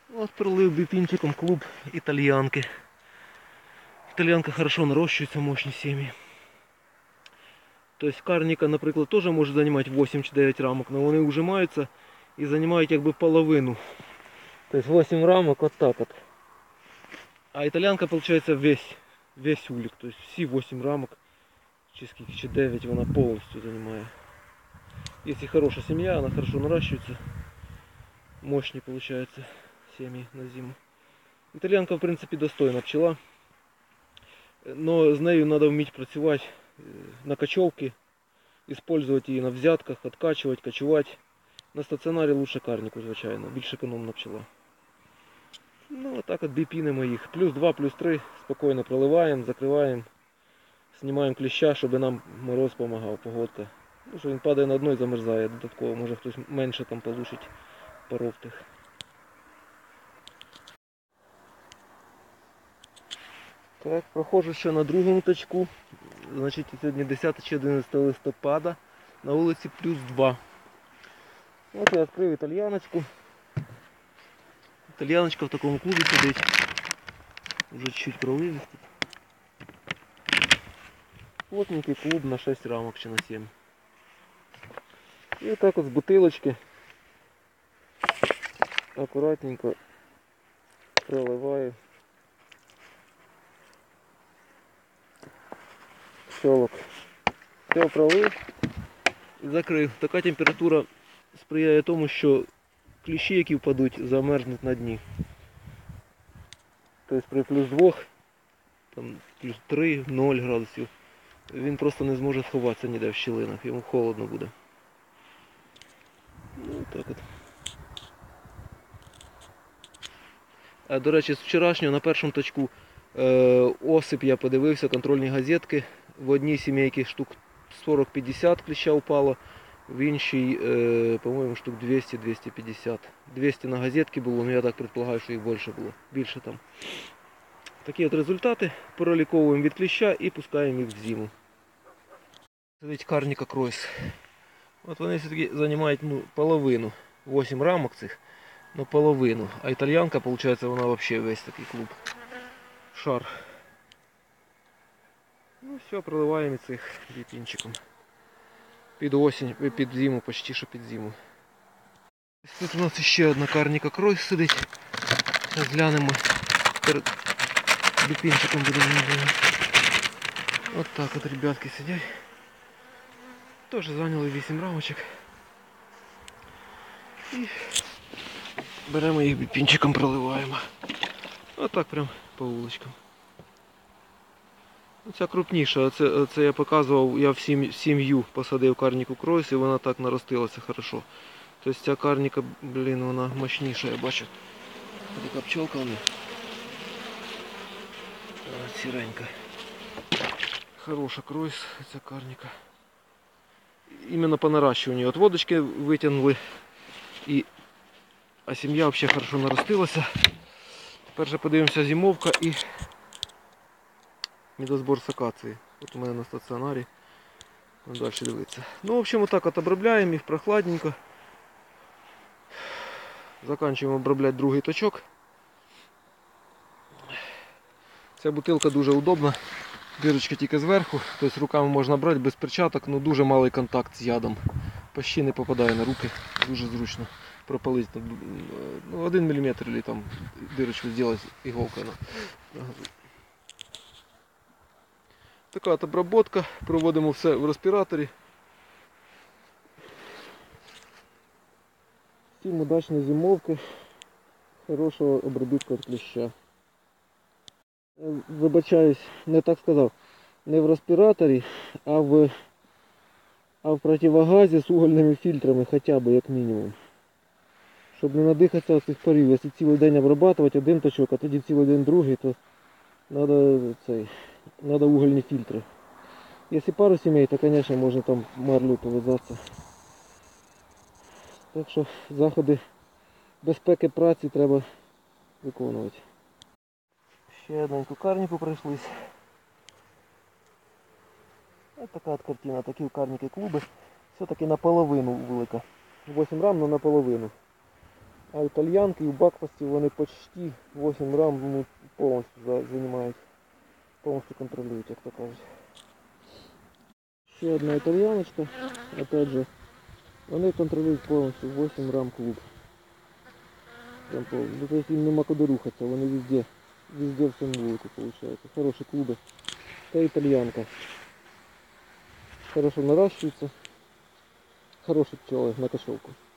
Вот пролив бипинчиком клуб итальянки. Итальянка хорошо нарощивается, мощные семьи. То есть карніка, наприклад, теж може займати 8 чи 9 рамок, але вони ужимаються і займають якби половину. Тобто 8 рамок вот так от. А итальянка получается весь улик. То есть всі 8 рамок, чи 9 вона повністю займає. Если хорошая семья, она хорошо наращивается. Мощные получается семьи на зиму. Итальянка в принципе достойна пчела. Но з нею треба вміти працювати на качовці, использовать її на взятках, откачувати, качувати. На стаціонарі лучше карніку, звичайно, більш економна пчела. Ну, отак от біпінимо їх. Плюс 2, плюс 3, спокійно проливаємо, закриваємо, знімаємо кліща, щоб нам мороз допомагав, погодка. Ну, що він падає на дно і замерзає додатково, може хтось менше там получить паров тих. Так, проходжу ще на другому точку. Значить, сьогодні 10 чи 11 листопада. На вулиці плюс 2. От я відкрив італьяночку. Італьяночка в такому клубі сидить. Вже чуть проливистий. Плотненький клуб на 6 рамок чи на 7. І отак от з бутилочки акуратненько проливаю щелок. Все пролив і закрив. Така температура сприяє тому, що кліщі, які впадуть, замерзнуть на дні. Тобто при плюс 2, там, плюс 3, 0 градусів, він просто не зможе сховатися ніде в щілинах, йому холодно буде. Ну, так от. А, до речі, з вчорашнього на першому точку осип я подивився, контрольні газетки. В одній сімейці штук 40-50 кліща впало, в іншій, по-моєму, штук 200-250. 200 на газетки було, але я так предполагаю, що їх більше було. Більше там. Такі от результати. Проліковуємо від кліща і пускаємо їх в зиму. Сидить карніка Кройс. От вони все-таки займають половину. 8 рамок цих, но половину. А італьянка, виходить, вона взагалі весь такий клуб. Шар. Ну все, проливаємо цих біпінчиком. Під осінь, під зиму, почти що під зиму. Тут у нас ще одна карніка Кройс сидить. Зараз глянемо. Перед біпінчиком будемо робити. От так от ребятки сидять. Теж зайняли 8 рамочок. І беремо їх біпінчиком, проливаємо. Отак прям по вуличкам. Ця крупніша, це я показував, я в сім'ю посадив карніку Кройс і вона так наростилася хорошо. Тобто ця карніка, блін, вона мощніша, я бачу. Така пчелка у них. Сіренька. Хороша Кройс, ця карніка. Іменно по наращуванню. От водочки витягнули, а сім'я взагалі хорошо наростилася. Тепер же подивимося зимовка і медозбор з акації. От у мене на стаціонарі. Далі дивитися. Ну, в общем, отак от обробляємо їх прохладненько. Заканчуємо обробляти другий точок. Ця бутилка дуже удобна. Дирочка тільки зверху, тобто руками можна брати без перчаток, але дуже малий контакт з ядом. Почти не попадає на руки, дуже зручно пропалити. 1 мм или там дирочку зробити іголкою. Така от обробка, проводимо все в респіраторі. Всім удачної зимовки, хорошого обробітку від кліща. Вибачаюсь, не так сказав, не в респіраторі, а в противогазі з угольними фільтрами хоча б, як мінімум. Щоб не надихатися цих парів. Якщо цілий день обрабатувати один точок, а тоді цілий день другий, то треба угольні фільтри. Якщо пару сімей, то, звісно, можна там марлю пов'язатися. Так що заходи безпеки праці треба виконувати. Ще одненьку карніку пройшлись. Ось така от картина, такі карніки клуби. Все-таки наполовину велика. 8 рам, але наполовину. А італьянки у Бакфасті вони почти 8 рам ну, повністю займають. Повністю контролюють, як то кажуть. Ще одна італьяночка, опять же, вони контролюють повністю 8 рам клуб. Прям повністю. Тобто їм нема куди рухатися, вони везде в цьому вулику виходить. Хороші клуби. Та італьянка. Хорошо наращується. Хороші пчели на кошелку.